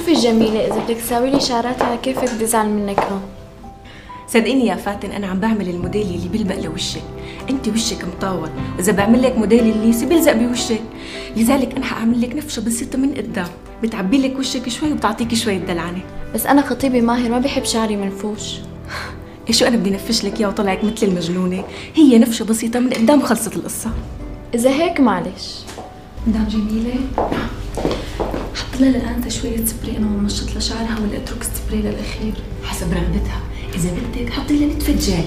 شوفي جميلة، إذا بدك تساوي لي شعراتي على كيفك بدي أزعل منك هون. صدقيني يا فاتن أنا عم بعمل الموديل اللي بيلبق لوشك، أنت وشك مطول، وإذا بعمل لك موديل الليسي بيلزق بوشك، لذلك أنا حأعمل لك نفشة بسيطة من قدام، بتعبي لك وشك شوي وبتعطيكي شوية دلعنة. بس أنا خطيبي ماهر ما بيحب شعري منفوش. شو أنا بدي نفش لك إياه وطلعك مثل المجنونة؟ هي نفشة بسيطة من قدام وخلصت القصة. إذا هيك معلش. مدام جميلة، حط لها الآن شوية سبراي أنا ومنشط لشعرها ولا أترك السبراي للأخير؟ حسب رغبتها، إذا بدك حطي لها نتفة جل.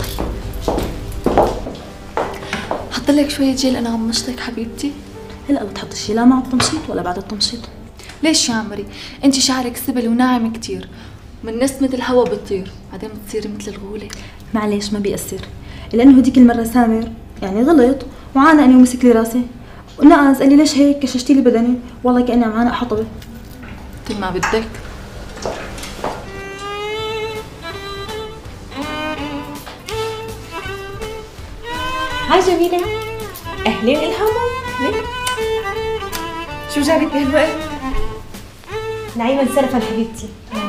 حط لك شوية جيل أنا عم نشطك حبيبتي. هلا بتحطي شي لا مع التمشيط ولا بعد التمشيط؟ ليش يا عمري؟ أنت شعرك سبل وناعم كتير، من نسمة الهوا بتطير، بعدين بتصيري مثل الغولة. معليش ما بيأثر، لأنه هديك المرة سامر يعني غلط وعانقني ومسك لي راسي ونقص قال لي ليش هيك كششتي لي بدني، والله كأني عم عانق حطبة. مثل ما بدك. هاي جميلة. أهلين إلهام. أهلين. شو جابك بهالوقت؟ نعيمة انصرفت حبيبتي.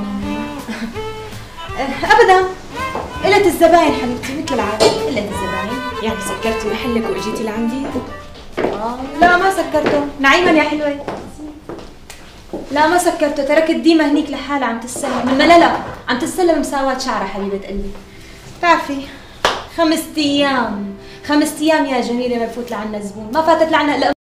أبدا، قلة الزباين حبيبتي مثل العادة. قلة الزباين يعني سكرتي محلك وإجيتي لعندي؟ لا ما سكرته. نعيما يا حلوة، لا ما سكرته، تركت ديما هنيك لحالها عم تتسلم من مللة، عم تتسلم مساواة شعرها حبيبة قلبي. بتعرفي 5 أيام 5 أيام يا جميلة ما بفوت لعنا زبون، ما فاتت لعنا إلا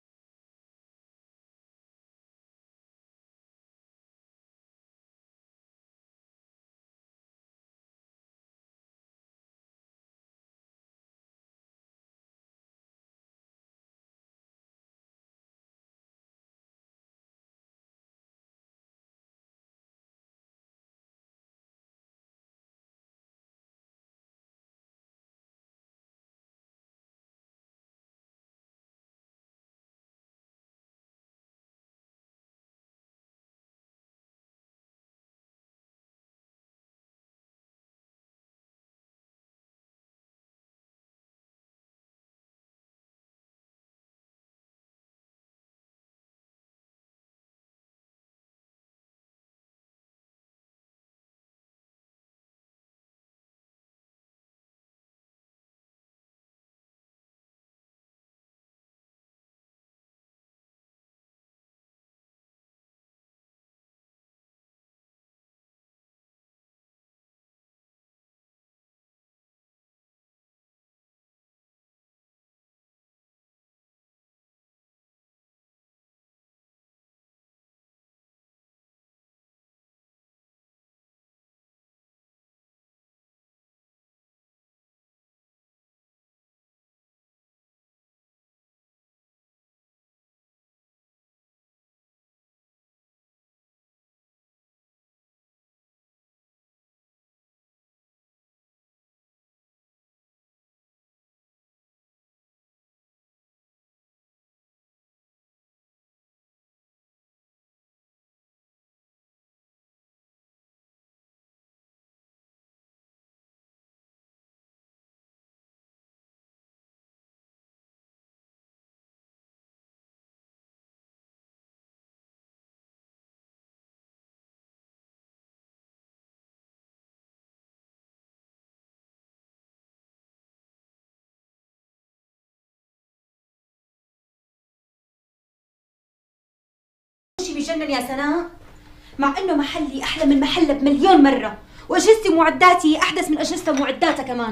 بجنن يا سناء، مع انه محلي احلى من محلها بمليون مره، واجهزتي ومعداتي احدث من اجهزتها ومعداتها كمان.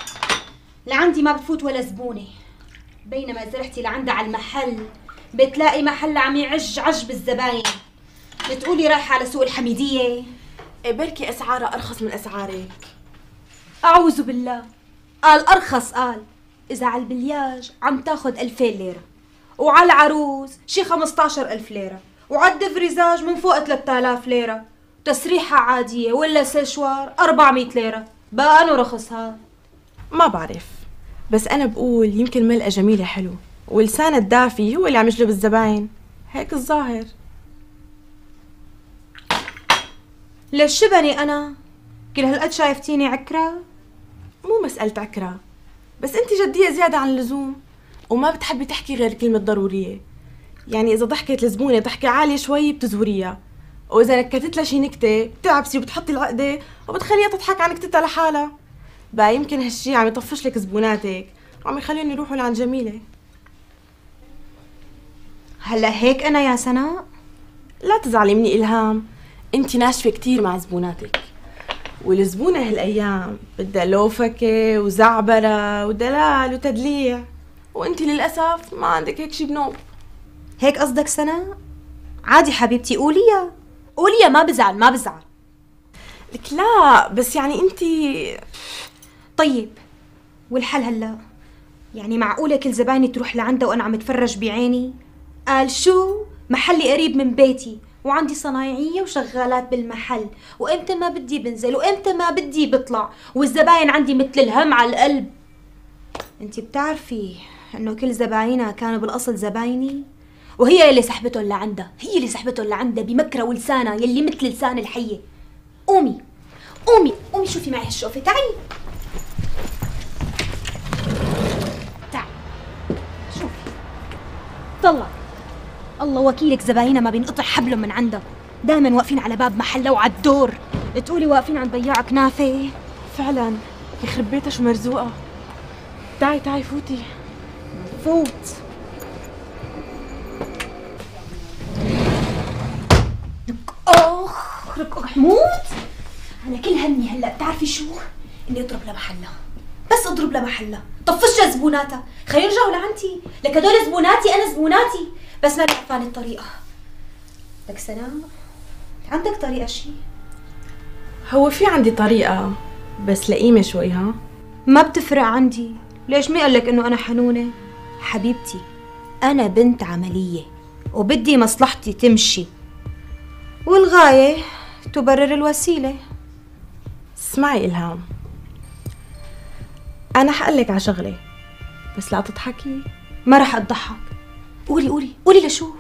لعندي ما بفوت ولا زبونه، بينما اذا رحتي لعندها على المحل بتلاقي محلها عم يعج عج بالزباين. بتقولي رايحه على سوق الحميديه؟ بركي اسعارها ارخص من اسعارك. اعوذ بالله، قال ارخص. قال اذا على البلياج عم تاخذ 2000 ليره، وعلى العروس شي 15000 ليره، وعلى الدفريزاج من فوق 3000 ليرة، تسريحة عادية ولا سشوار 400 ليرة، بقى أنو رخص هاد؟ ما بعرف، بس أنا بقول يمكن ملقى جميلة حلو ولسانها الدافي هو اللي عم يجلب الزباين، هيك الظاهر. ليش شبني أنا؟ كل هالقد شايفتيني عكرة؟ مو مسألة عكرة، بس أنت جدية زيادة عن اللزوم وما بتحبي تحكي غير كلمة ضرورية. يعني إذا ضحكت الزبونة ضحكة عالية شوي بتزوريها، واذا نكتت لها شي نكته بتعبسي وبتحطي العقده وبتخليها تضحك على نكتتها لحالها. بقى يمكن هالشي عم يطفش لك زبوناتك وعم يخليهم يروحوا لعند جميله. هلا هيك انا يا سناء؟ لا تزعلي مني إلهام، انت ناشفه كتير مع زبوناتك، والزبونه هالايام بدها لوفكه وزعبره ودلال وتدليع، وانت للاسف ما عندك هيك شي بنوب. هيك قصدك سناء؟ عادي حبيبتي، قوليها قوليها، ما بزعل ما بزعل. لك لا بس يعني انت. طيب والحل هلا؟ يعني معقولة كل زبايني تروح لعندها وأنا عم اتفرج بعيني؟ قال شو؟ محلي قريب من بيتي وعندي صنايعية وشغالات بالمحل، وإمتى ما بدي بنزل وإمتى ما بدي بطلع، والزباين عندي مثل الهم على القلب. انتي بتعرفي إنه كل زباينها كانوا بالأصل زبايني، وهي اللي سحبتهم لعندها، هي اللي سحبتهم لعندها بمكرة ولسانها يلي مثل لسان الحية. قومي قومي قومي شوفي معي هالشوفة، تعي شوفي. طلع الله وكيلك زباينها ما بينقطع حبلهم من عندها، دائما واقفين على باب محلها وعلى الدور، تقولي واقفين عند بياع كنافه. فعلا يخرب بيتها شو مرزوقه. تعي تعي فوتي. فوت. لك موت. انا كل همي هلا بتعرفي شو؟ اني اضرب لمحلها، بس اضرب لمحلها، طفش زبوناتها، خليهم يرجعوا لعندي، لك هدول زبوناتي، انا زبوناتي، بس ما بعرفاني الطريقه. لك سناء، عندك طريقه شي؟ هو في عندي طريقه بس لئيمه شوي. ها ما بتفرق عندي. ليش ما قالك انه انا حنونه؟ حبيبتي انا بنت عمليه وبدي مصلحتي تمشي، والغايه تبرر الوسيله. اسمعي إلهام، أنا حقلك على شغلة بس لا تضحكي. ما رح اضحك. قولي قولي قولي لشوف.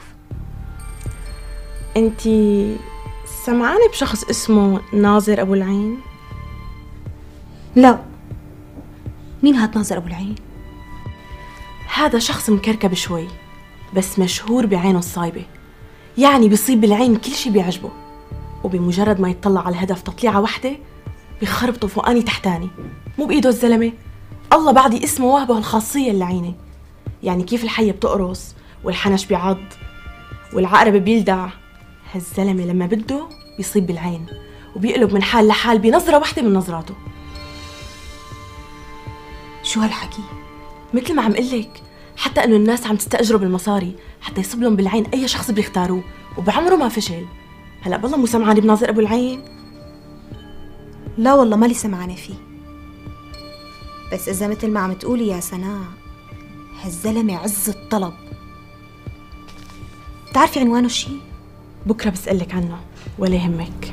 انتي سمعانة بشخص اسمه ناظر أبو العين؟ لا. مين هاد ناظر أبو العين؟ هذا شخص مكركب شوي بس مشهور بعينه الصايبة، يعني بيصيب بالعين كل شي بيعجبه، وبمجرد ما يطلع على الهدف تطليعة وحدة بيخربطه فوقاني تحتاني، مو بإيده الزلمة. الله بعدي اسمه واهبه الخاصية اللعينة، يعني كيف الحية بتقرص والحنش بيعض والعقرب بيلدع، هالزلمة لما بده بيصيب بالعين وبيقلب من حال لحال بنظرة واحدة من نظراته. شو هالحكي؟ مثل ما عم قلك، حتى انه الناس عم تستأجره بالمصاري حتى يصب لهم بالعين اي شخص بيختاروه، وبعمره ما فشل. هلا بالله مو سمعانة بناظر ابو العين؟ لا والله مالي سمعانة فيه، بس اذا مثل ما عم تقولي يا سناء هالزلمة عز الطلب. بتعرفي عنوانه شي؟ بكره بسألك عنه ولا يهمك.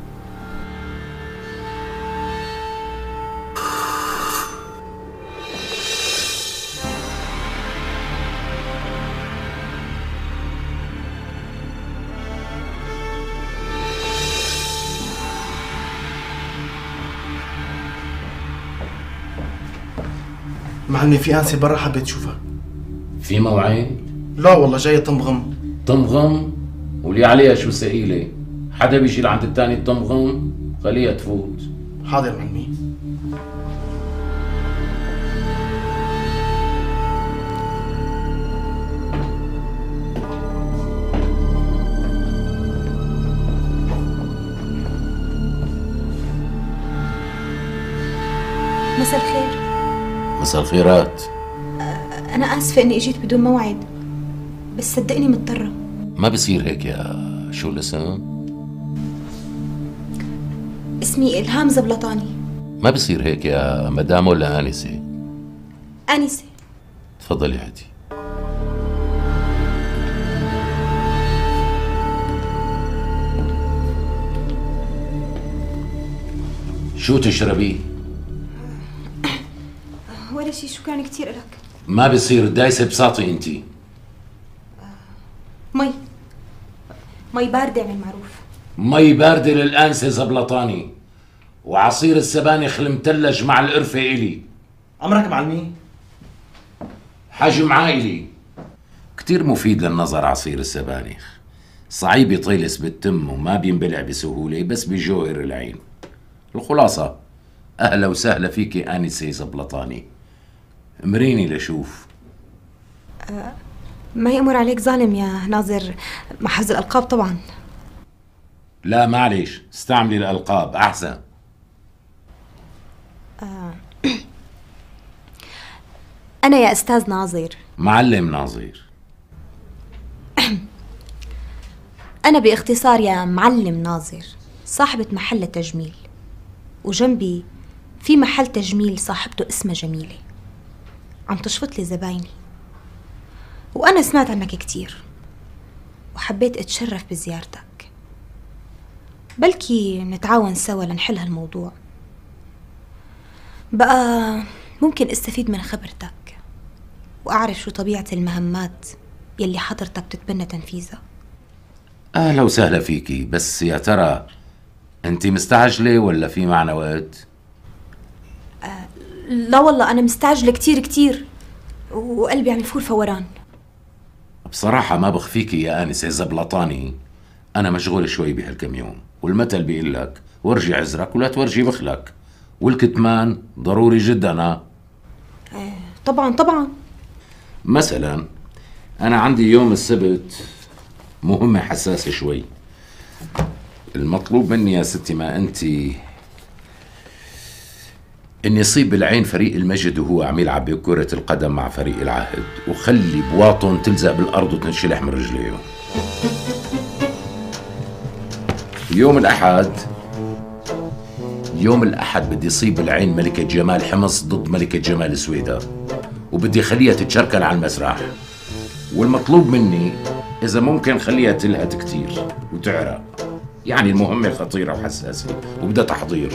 معلمي في أنسة برا حبيت أشوفها. في موعد؟ لا والله جاية تمغم. تمغم؟ ولي عليها شو ثقيلة؟ حدا بيشيل عند التاني التمغم؟ خليها تفوت. حاضر معلمي. مساء الخير. مساء الخيرات. أنا آسفة إني إجيت بدون موعد، بس صدقني مضطرة. ما بصير هيك يا شو الاسم؟ اسمي إلهام زبلطاني. ما بصير هيك يا مدام ولا آنسة؟ آنسة. تفضلي هاتي. شو تشربي؟ ولا شي، شكرا كتير لك. ما بصير دايسة بساطي انتي. مي باردة عمل معروف. مي باردة للآنسة زبلطاني، وعصير السبانخ المتلج مع القرفة إلي. أمرك معلمي؟ حجم عائلي كتير مفيد للنظر عصير السبانخ، صعيب يطيلس بالتم وما بينبلع بسهولة بس بجوهر العين. الخلاصة أهلا وسهلا فيكي آنسة زبلطاني. امريني لشوف. ما يأمر عليك ظالم يا ناظر، مع حفظ الألقاب طبعا. لا معلش، استعملي الألقاب أحسن. أنا يا أستاذ ناظر. معلم ناظر. أنا باختصار يا معلم ناظر صاحبة محل تجميل، وجنبي في محل تجميل صاحبته اسمها جميلة، عم تشفط لي زبايني، وأنا سمعت عنك كتير وحبيت أتشرف بزيارتك. بلكي نتعاون سوا لنحل هالموضوع. بقى ممكن استفيد من خبرتك وأعرف شو طبيعة المهمات يلي حضرتك بتتبنى تنفيذها. أهلا وسهلا فيكي، بس يا ترى أنت مستعجلة ولا في معنا وقت؟ لا والله أنا مستعجلة كتير كتير وقلبي عم يفور فوران. بصراحة ما بخفيكي يا آنسة زبلطاني، أنا مشغول شوي بهالكم يوم، والمثل بيقول لك ورجي عذرك ولا تورجي بخلك، والكتمان ضروري جدا. طبعا. مثلا أنا عندي يوم السبت مهمة حساسة شوي. المطلوب مني يا ستي ما أنتي إني يصيب بالعين فريق المجد وهو عم يلعب بكرة القدم مع فريق العهد، وخلي بواطن تلزق بالأرض وتنشلح من رجليه. يوم الأحد بدي يصيب بالعين ملكة جمال حمص ضد ملكة جمال سويدة، وبدي خليها تتشركل على المسرح. والمطلوب مني إذا ممكن خليها تلهت كتير وتعرق، يعني المهمة خطيرة وحساسة وبدها تحضير.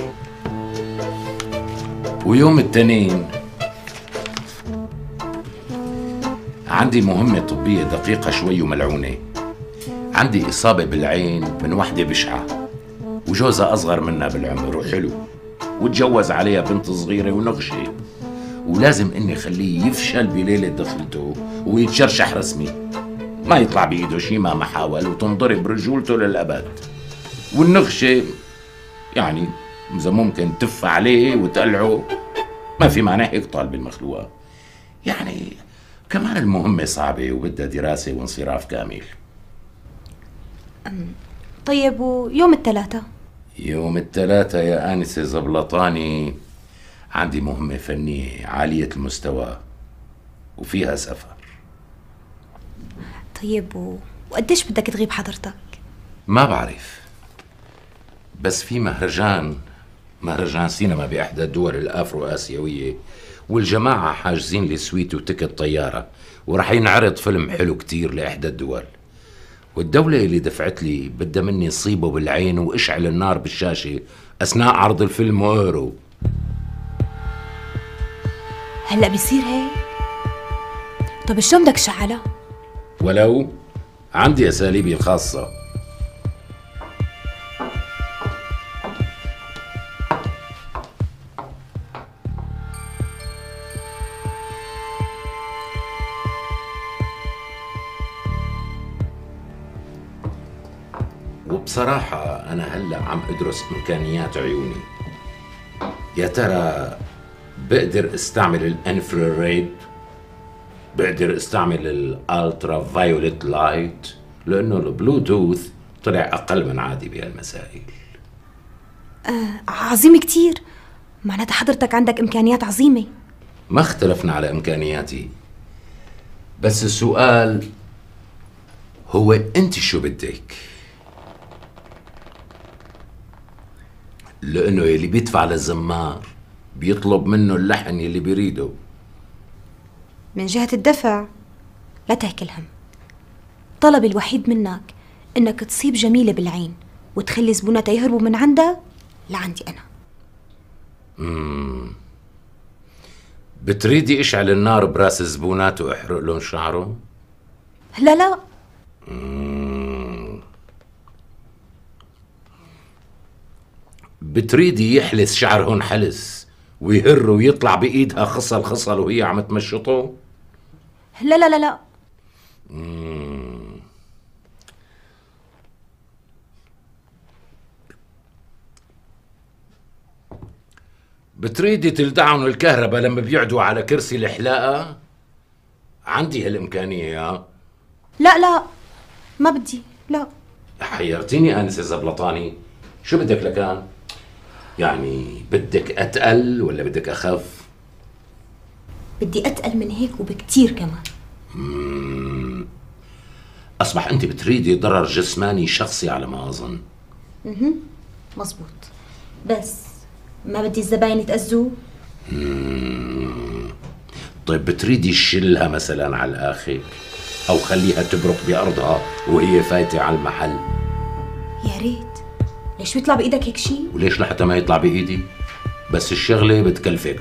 ويوم التنين عندي مهمة طبية دقيقة شوي وملعونة. عندي إصابة بالعين من وحدة بشعة، وجوزها أصغر منها بالعمر وحلو، وتجوز عليها بنت صغيرة ونغشة، ولازم إني خليه يفشل بليلة دخلته ويتشرشح رسمي، ما يطلع بإيده شي ما حاول، وتنضرب رجولته للأبد. والنغشة يعني إذا ممكن تف عليه وتقلعه، ما في معنى هيك طالب المخلوقة. يعني كمان المهمة صعبة وبدها دراسة وانصراف كامل. طيب ويوم الثلاثاء؟ يوم الثلاثاء يا آنسة زبلطاني عندي مهمة فنية عالية المستوى وفيها سفر. طيب وقديش بدك تغيب حضرتك؟ ما بعرف، بس في مهرجان سينما بإحدى الدول الأفرو آسيوية، والجماعة حاجزين لي سويت وتكت طيارة، ورح ينعرض فيلم حلو كتير لإحدى الدول، والدولة اللي دفعت لي بدها مني صيبه بالعين واشعل النار بالشاشة أثناء عرض الفيلم ويرو. هلأ بيصير هيك؟ طب شلون بدك تشعلها؟ ولو عندي أساليبي الخاصة. وبصراحة أنا هلأ عم أدرس إمكانيات عيوني. يا ترى بقدر استعمل الانفراريد، بقدر استعمل الالترا فايوليت لايت، لأنه البلوتوث طلع أقل من عادي بهالمسائل. عظيم كتير، معناتها حضرتك عندك إمكانيات عظيمة. ما اختلفنا على إمكانياتي، بس السؤال هو أنت شو بدك؟ لأنه يلي بيدفع للزمار بيطلب منه اللحن يلي بيريده. من جهة الدفع لا تهكل هم، طلبي الوحيد منك إنك تصيب جميلة بالعين وتخلي زبوناتها يهربوا من عندها لعندي أنا. بتريدي اشعل النار براس الزبونات واحرق لهم شعره؟ لا. بتريدي يحلس شعرهن حلس ويهر ويطلع بإيدها خصل وهي عم بتريدي تلدعن الكهرباء لما بيقعدوا على كرسي الحلاقة؟ عندي هالإمكانية. لا ما بدي، لا. حيرتيني آنسة زبلطاني. شو بدك لكان؟ يعني بدك أتقل ولا بدك أخف؟ بدي أتقل من هيك وبكتير كمان. أصبح أنت بتريدي ضرر جسماني شخصي على ما أظن. مزبوط، بس ما بدي الزباين يتأذوا. طيب بتريدي شلها مثلا على الآخر، أو خليها تبرق بأرضها وهي فايتة على المحل؟ يا ريت. ليش بيطلع بإيدك هيك شيء؟ وليش لحتى ما يطلع بإيدي؟ بس الشغلة بتكلفك.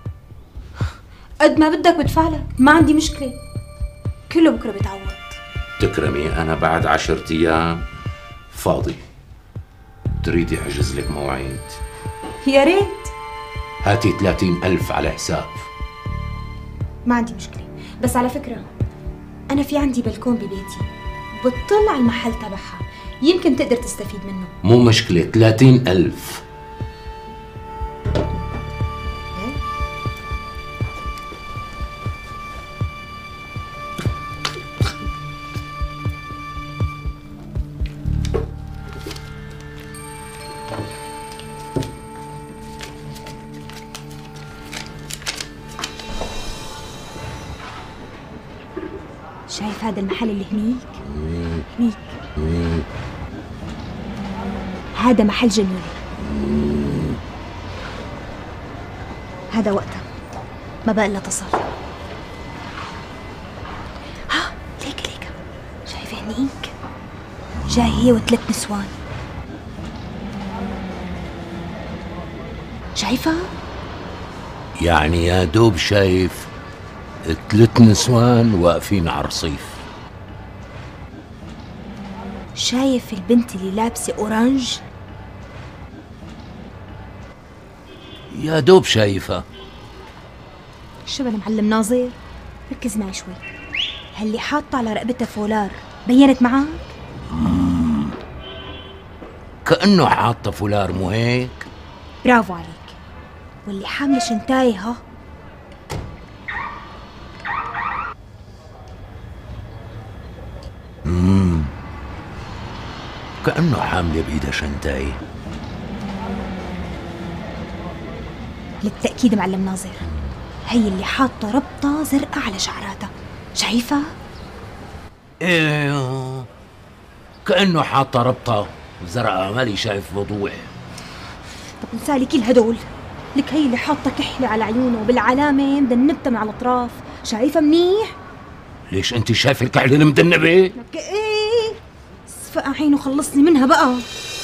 قد ما بدك بدفع لك، ما عندي مشكلة، كله بكرة بيتعوض. تكرمي، أنا بعد 10 أيام فاضي. تريدي أحجز لك مواعيد؟ يا ريت. هاتي 30,000 على حساب. ما عندي مشكلة، بس على فكرة أنا في عندي بلكون ببيتي بتطل على المحل تبعها، يمكن تقدر تستفيد منه. مو مشكلة، 30,000. شايف هذا المحل اللي هنيك؟ هذا محل جميل. هذا وقتها ما بقى الا اتصل. ها ليك شايفه هنيك؟ جاي هي و3 نسوان. شايفة؟ يعني يا دوب شايف 3 نسوان واقفين على الرصيف. شايف البنت اللي لابسة أورانج؟ يا دوب شايفها. شو بنا معلم ناظر؟ ركز معي شوي. هاللي حاطة على رقبتها فولار بينت معك؟ كأنه حاطة فولار، مو هيك؟ برافو عليك. واللي حاملة شنتاي ها؟ كأنه حاملة بإيدها شنتاي. للتأكيد معلم ناظر، هي اللي حاطة ربطة زرقاء على شعراتها. شايفها؟ ايه كأنه حاطة ربطة زرقاء، مالي شايف بوضوح. طب انسالي كل هدول. لك هي اللي حاطة كحلة على عيونه وبالعلامة مدنبتها من على الأطراف. شايفها منيح؟ ليش انت شايف الكحلة المدنبة؟ لك ايه؟ صفقة عينه خلصني منها بقى.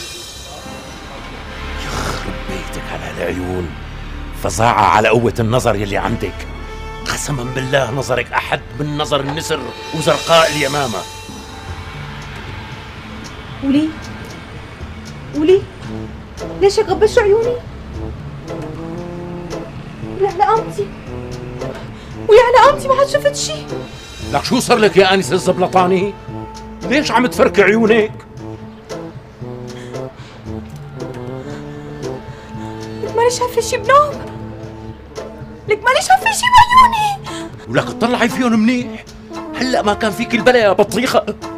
يخرب بيتك على العيون، فظاعة على قوة النظر يلي عندك. قسما بالله نظرك أحد من نظر النسر وزرقاء اليمامة. ولي ليش هيك غبشوا عيوني؟ ويا على قامتي، ما حد شفت شي. لك شو صار لك يا آنسة الزبلطاني؟ ليش عم تفركي عيونك؟ لك ماني شايفة شي بنوم، لك ماني شايفة شي بعيوني. ولك تطلعي فيهم منيح، هلأ ما كان فيك البلا يا بطيخة.